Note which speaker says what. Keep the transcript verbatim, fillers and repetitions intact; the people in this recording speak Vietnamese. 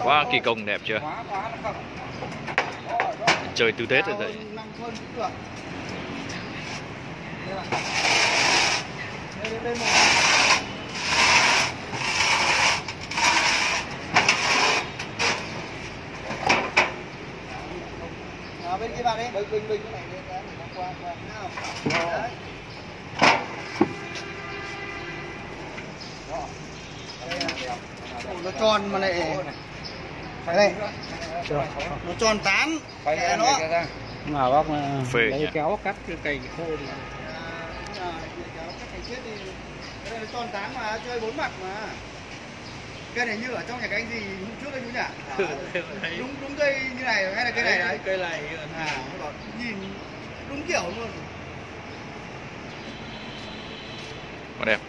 Speaker 1: Quá kỳ công đẹp chưa? Chơi tư Tết rồi đấy.
Speaker 2: À, bên kia vào đi, bình bình bình cái này lên ra mình qua qua nào. Đấy. Đó. Nó tròn mà lại phải đây. Nó tròn tán. Phải nó.
Speaker 3: Mà bác
Speaker 1: phê
Speaker 3: lấy kéo cắt cái cây khô đi.
Speaker 2: À, kéo cắt cây chết đi. Cái này nó tròn tán mà, chơi bốn mặt mà. Cây này như ở trong nhà cái anh gì hôm trước anh chú nhỉ? À, đúng đúng cây như này hay là cây này đấy?
Speaker 3: Cây này.
Speaker 2: À, nhìn đúng kiểu luôn.
Speaker 1: Quá đẹp.